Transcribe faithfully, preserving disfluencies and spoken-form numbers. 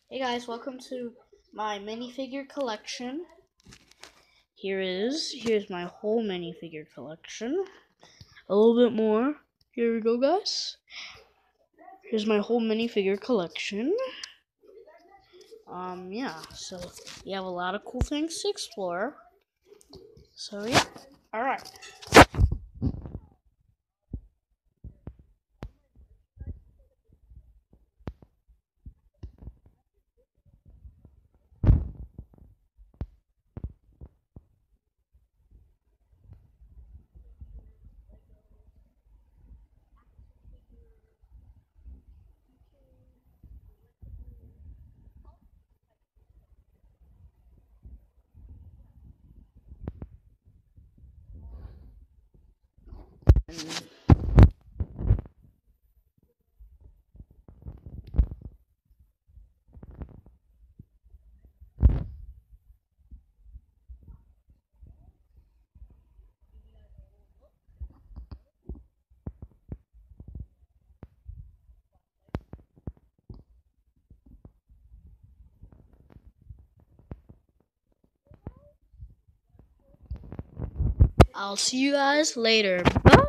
Hey guys, welcome to my minifigure collection. Here is, here's my whole minifigure collection. A little bit more. Here we go, guys. Here's my whole minifigure collection. Um, yeah, so you have a lot of cool things to explore. So yeah, alright. I'll see you guys later. Bye!